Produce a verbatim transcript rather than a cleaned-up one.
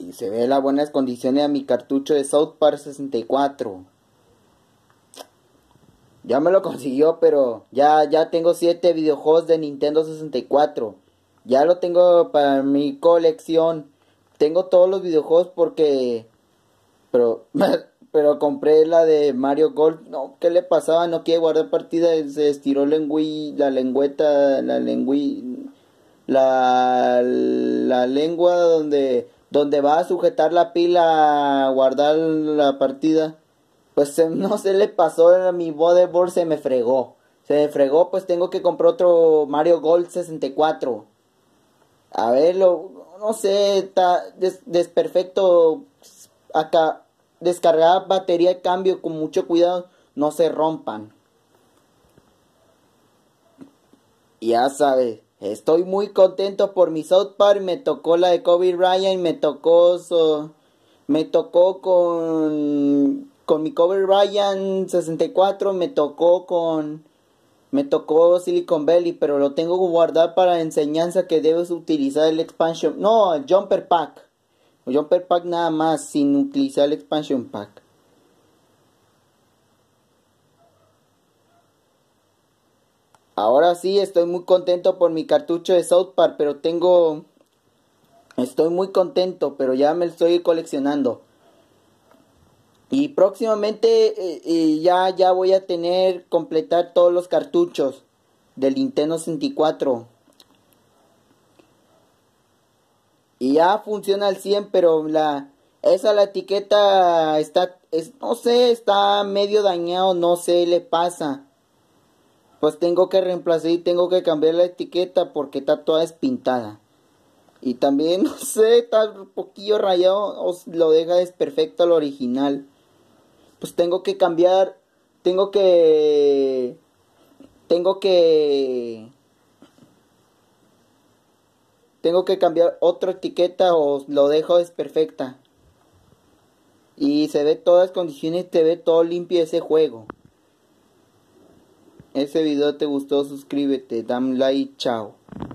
Y se ve las buenas condiciones a mi cartucho de South Park sesenta y cuatro. Ya me lo consiguió, pero ya, ya tengo siete videojuegos de Nintendo sesenta y cuatro. Ya lo tengo para mi colección. Tengo todos los videojuegos porque... Pero, pero compré la de Mario Golf. No, ¿qué le pasaba? No quiere guardar partida. Se estiró lengüi, la lengüeta, la lengüi... La, la lengua donde, donde va a sujetar la pila a guardar la partida. Pues se, no se le pasó, mi motherboard se me fregó. Se me fregó, pues tengo que comprar otro Mario Golf sesenta y cuatro. A ver, lo, no sé, está des, desperfecto. Acá, descargar batería de cambio con mucho cuidado, no se rompan. Ya sabes, estoy muy contento por mi South Park. Me tocó la de Kobe Bryant, me tocó... So, me tocó con... Con mi Kobe Bryant sesenta y cuatro, me tocó con... Me tocó Silicon Valley, pero lo tengo que guardar para enseñanza que debes utilizar el expansion... No, el Jumper Pack. El Jumper Pack nada más, sin utilizar el expansion pack. Ahora sí, estoy muy contento por mi cartucho de South Park, pero tengo... Estoy muy contento, pero ya me lo estoy coleccionando. Y próximamente eh, eh, ya, ya voy a tener, completar todos los cartuchos del Nintendo sesenta y cuatro. Y ya funciona al cien, pero la... Esa la etiqueta está... Es, no sé, está medio dañado, no sé, le pasa. Pues tengo que reemplazar y tengo que cambiar la etiqueta porque está toda despintada. Y también, no sé, está un poquillo rayado o lo deja desperfecto al original. Pues tengo que cambiar, tengo que... Tengo que... Tengo que cambiar otra etiqueta o lo dejo desperfecta. Y se ve todas las condiciones, se ve todo limpio ese juego. Ese video te gustó, suscríbete, dame like, chao.